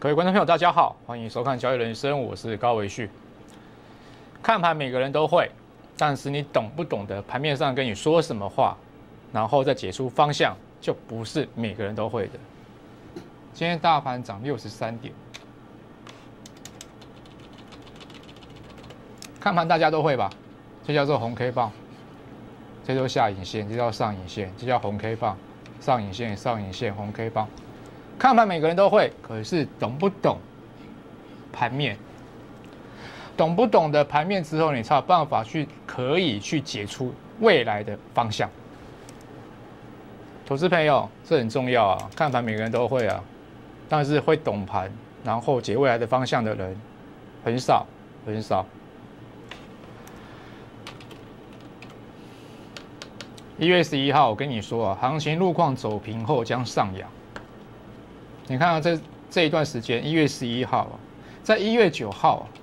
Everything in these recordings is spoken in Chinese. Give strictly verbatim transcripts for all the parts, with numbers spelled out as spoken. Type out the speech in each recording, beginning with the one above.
各位观众朋友，大家好，欢迎收看交易人生，我是高维旭。看盘每个人都会，但是你懂不懂得盘面上跟你说什么话，然后再解出方向，就不是每个人都会的。今天大盘涨六十三点，看盘大家都会吧？这叫做红 K 棒，这叫下影线，这叫上影线，这叫红 K 棒，上影线、上影线、红 K 棒。看盘每个人都会，可是懂不懂盘面？懂不懂得盘面之后，你才有办法去可以去解出未来的方向。投资朋友，这很重要啊！看盘每个人都会啊，但是会懂盘，然后解未来的方向的人很少很少。一月十一号，我跟你说啊，行情路况走平后将上扬。你看到、啊、这这一段时间，一月十一号、啊，在一月九号、啊，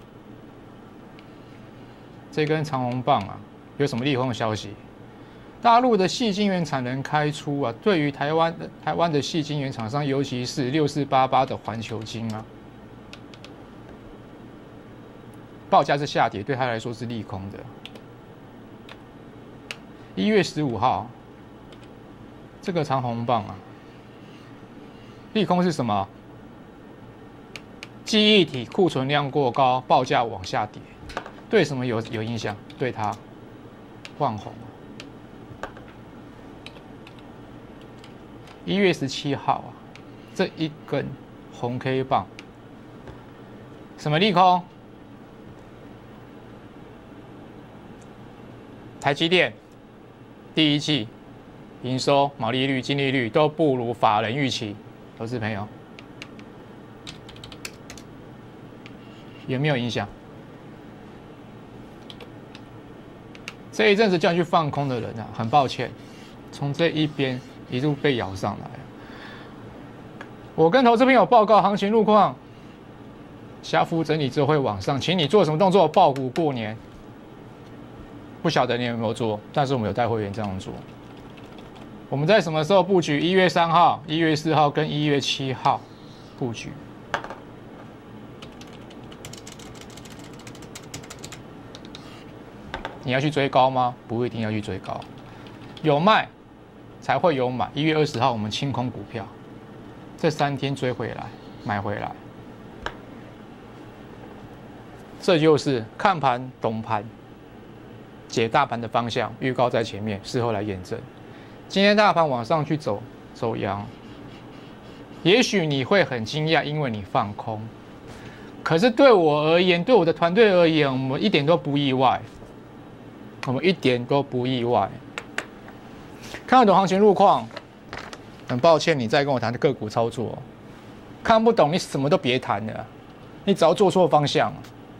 这根长红棒啊，有什么利空的消息？大陆的矽晶圆产能开出啊，对于台湾台湾的矽晶圆厂商，尤其是六四八八的环球晶啊，报价是下跌，对他来说是利空的。一月十五号，这个长红棒啊。利空是什么？记忆体库存量过高，报价往下跌，对什么有有影响？对它换红。一月十七号啊，这一根红 K 棒，什么利空？台积电第一季营收、毛利率、净利率都不如法人预期。投资朋友有没有影响？这一阵子叫你去放空的人啊，很抱歉，从这一边一路被咬上来。我跟投资朋友报告行情路况，小幅整理之后会往上，请你做什么动作？抱股过年。不晓得你有没有做，但是我们有带会员这样做。我们在什么时候布局？一月三号、一月四号跟一月七号布局。你要去追高吗？不一定要去追高，有卖才会有买。一月二十号我们清空股票，这三天追回来，买回来。这就是看盘、懂盘、解大盘的方向，预告在前面，事后来验证。今天大盘往上去走走阳，也许你会很惊讶，因为你放空。可是对我而言，对我的团队而言，我们一点都不意外，我们一点都不意外。看得懂行情路况，很抱歉，你再跟我谈个股操作，看不懂你什么都别谈了，你只要做错方向，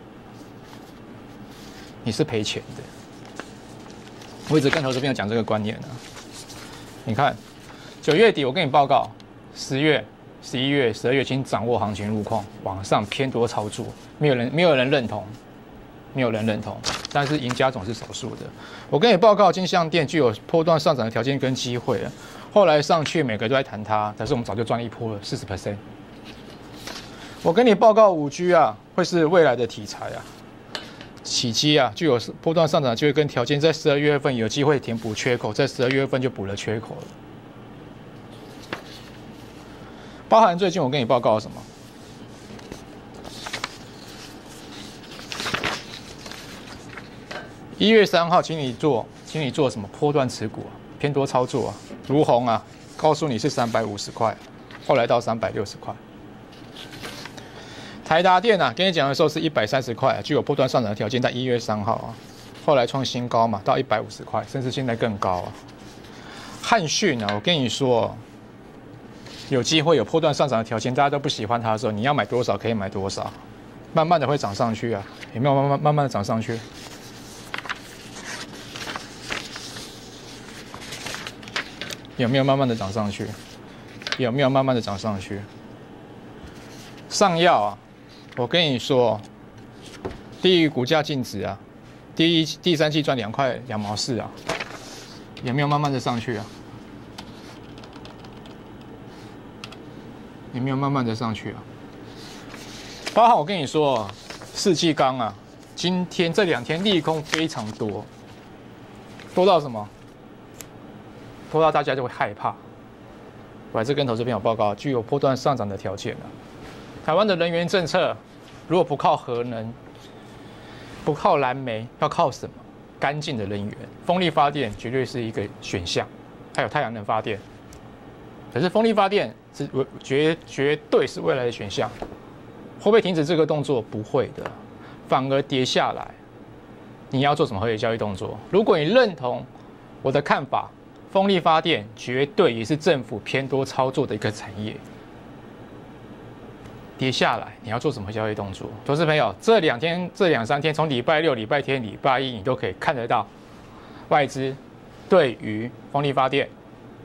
你是赔钱的。我一直跟投资朋友讲这个观念啊。你看，九月底我跟你报告，十月、十一月、十二月，请掌握行情路况，往上偏多操作，没有人没有人认同，没有人认同，但是赢家总是少数的。我跟你报告，金像电具有波段上涨的条件跟机会，后来上去每个都在谈它，但是我们早就赚一波了，四十 percent。我跟你报告，五 G 啊，会是未来的题材啊。起基啊，具有波段上涨机会跟条件，在十二月份有机会填补缺口，在十二月份就补了缺口了。包含最近我跟你报告什么？一月三号，请你做，请你做什么波段持股、啊、偏多操作啊？如虹啊，告诉你是三百五十块，后来到三百六十块。台达电啊，跟你讲的时候是一百三十块，具有波段上涨的条件，在一月三号啊，后来创新高嘛，到一百五十块，甚至现在更高啊。汉讯啊，我跟你说，有机会有波段上涨的条件，大家都不喜欢它的时候，你要买多少可以买多少，慢慢的会涨上去啊，有没有慢慢慢慢的涨上去？有没有慢慢的涨上去？有没有慢慢的涨上去？上药啊。我跟你说，低于股价净值啊，第一第三季赚两块两毛四啊，有没有慢慢的上去啊？有没有慢慢的上去啊？ 包含我跟你说，世纪钢啊，今天这两天利空非常多，多到什么？多到大家就会害怕。我还是跟投资朋友报告，具有波段上涨的条件啊。台湾的能源政策，如果不靠核能，不靠蓝煤，要靠什么？干净的能源，风力发电绝对是一个选项，还有太阳能发电。可是风力发电是绝绝对是未来的选项，会不会停止这个动作？不会的，反而跌下来。你要做什么合理交易动作？如果你认同我的看法，风力发电绝对也是政府偏多操作的一个产业。跌下来，你要做什么交易动作？投资朋友，这两天、这两三天，从礼拜六、礼拜天、礼拜一，你都可以看得到外资对于风力发电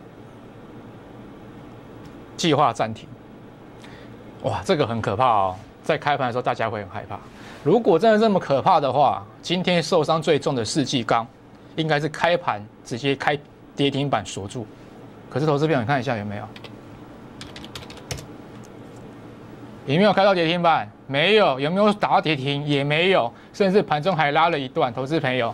计划暂停。哇，这个很可怕哦！在开盘的时候，大家会很害怕。如果真的这么可怕的话，今天受伤最重的世纪钢，应该是开盘直接开跌停板锁住。可是投资朋友，你看一下有没有？有没有开到跌停板？没有。有没有打到跌停？也没有。甚至盘中还拉了一段。投资朋友，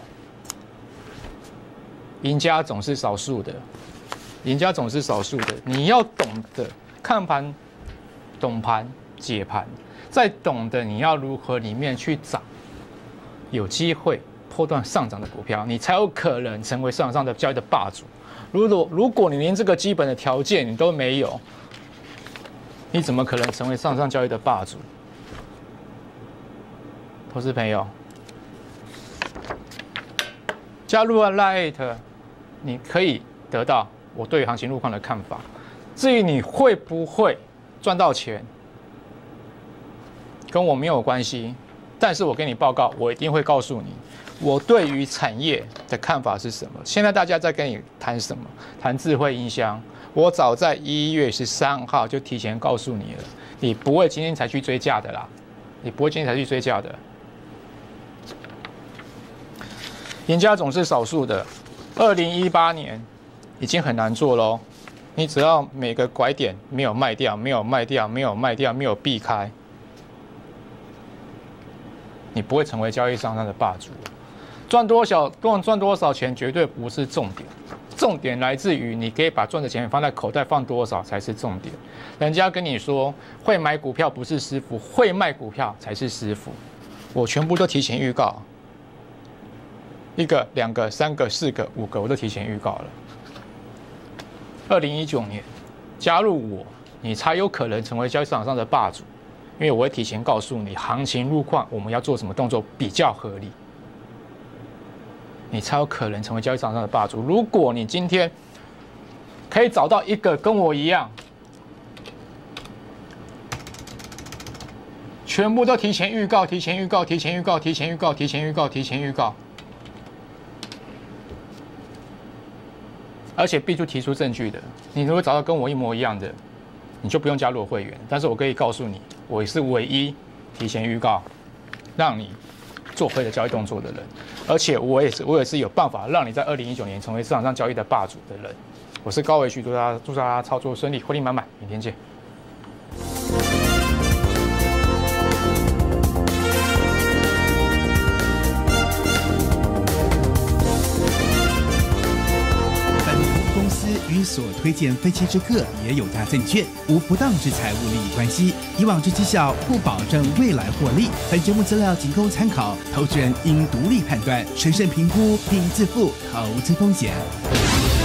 赢家总是少数的，赢家总是少数的。你要懂得看盘、懂盘、解盘，再懂得你要如何里面去找有机会波段上涨的股票，你才有可能成为市场上的交易的霸主。如果如果你连这个基本的条件你都没有，你怎么可能成为上上交易的霸主？投资朋友，加入了 Lite， 你可以得到我对于行情路况的看法。至于你会不会赚到钱，跟我没有关系。但是我跟你报告，我一定会告诉你，我对于产业的看法是什么。现在大家在跟你谈什么？谈智慧音箱。我早在一月十三号就提前告诉你了，你不会今天才去追价的啦，你不会今天才去追价的。赢家总是少数的，二零一八年已经很难做喽。你只要每个拐点没有卖掉，没有卖掉，没有卖掉，没有避开，你不会成为交易上上的霸主。赚多少赚赚多少钱绝对不是重点。重点来自于你可以把赚的钱放在口袋，放多少才是重点。人家跟你说会买股票不是师傅，会卖股票才是师傅。我全部都提前预告，一个、两个、三个、四个、五个，我都提前预告了。二零一九年加入我，你才有可能成为交易市场上的霸主，因为我会提前告诉你行情路况，我们要做什么动作比较合理。你才有可能成为交易市场上的霸主。如果你今天可以找到一个跟我一样，全部都提前预告、提前预告、提前预告、提前预告、提前预告、提前预告，而且必须提出证据的，你如果找到跟我一模一样的，你就不用加入我会员。但是我可以告诉你，我是唯一提前预告，让你做会的交易动作的人，而且我也是我也是有办法让你在二零一九年成为市场上交易的霸主的人。我是高维旭，祝大家祝大家操作顺利，获利满满，明天见。 与所推荐分期之客也有大证券无不当之财务利益关系，以往之绩效不保证未来获利。本节目资料仅供参考，投资人应独立判断、审慎评估并自负投资风险。